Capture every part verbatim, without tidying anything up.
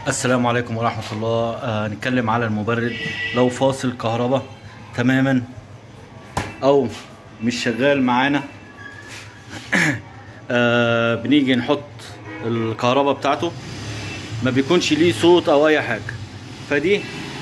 السلام عليكم ورحمة الله. آه نتكلم على المبرد لو فاصل كهرباء تماما او مش شغال معانا. آه بنيجي نحط الكهرباء بتاعته ما بيكونش ليه صوت او اي حاجة، فدي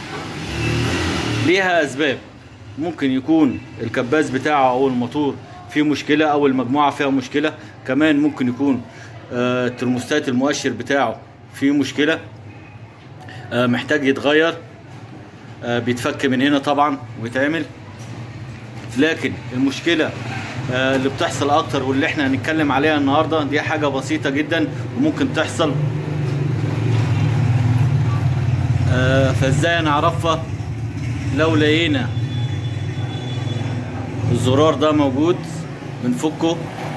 ليها اسباب. ممكن يكون الكباس بتاعه او الموتور فيه مشكلة او المجموعة فيها مشكلة، كمان ممكن يكون آه الترموستات المؤشر بتاعه فيه مشكلة محتاج يتغير، بيتفك من هنا طبعا ويتعمل. لكن المشكلة اللي بتحصل اكتر واللي احنا هنتكلم عليها النهاردة دي حاجة بسيطة جدا وممكن تحصل، فازاي نعرفها؟ لو لقينا الزرار ده موجود بنفكه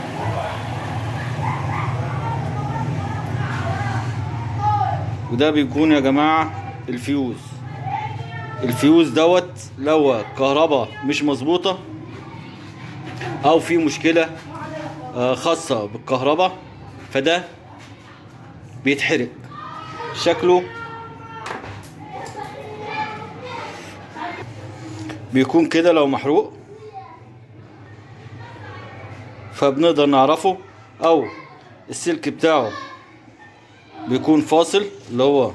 وده بيكون يا جماعة الفيوز. الفيوز دوت لو الكهرباء مش مظبوطة او في مشكلة خاصة بالكهرباء فده بيتحرق. شكله بيكون كده لو محروق، فبنقدر نعرفه. او السلك بتاعه بيكون فاصل اللي هو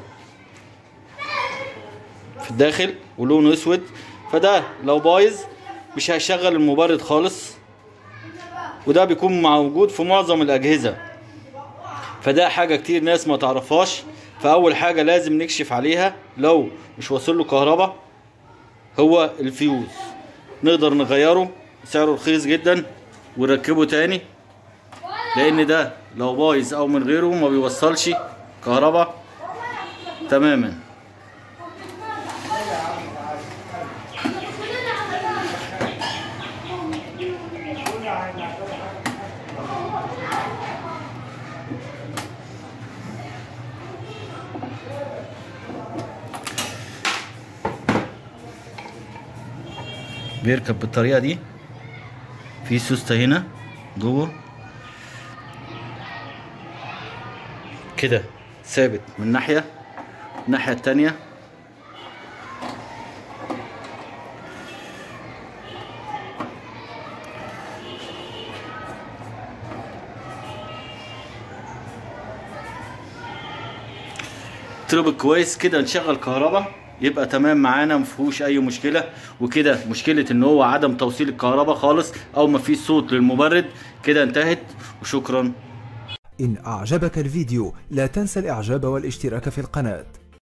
في الداخل ولونه اسود، فده لو بايظ مش هيشغل المبرد خالص، وده بيكون موجود في معظم الاجهزة. فده حاجة كتير ناس ما تعرفهاش، فاول حاجة لازم نكشف عليها لو مش واصل له كهرباء هو الفيوز. نقدر نغيره، سعره رخيص جدا، ونركبه تاني، لان ده لو بايظ او من غيره ما بيوصلش كهرباء تماما. بيركب بالطريقة دي، في سوستة هنا جوه كده ثابت من ناحية، الناحية التانية تربط كويس كده. نشغل كهرباء يبقى تمام معانا، مفيهوش اي مشكلة. وكده مشكلة ان هو عدم توصيل الكهرباء خالص او مفيش صوت للمبرد كده انتهت، وشكرا. إن أعجبك الفيديو لا تنسى الإعجاب والاشتراك في القناة.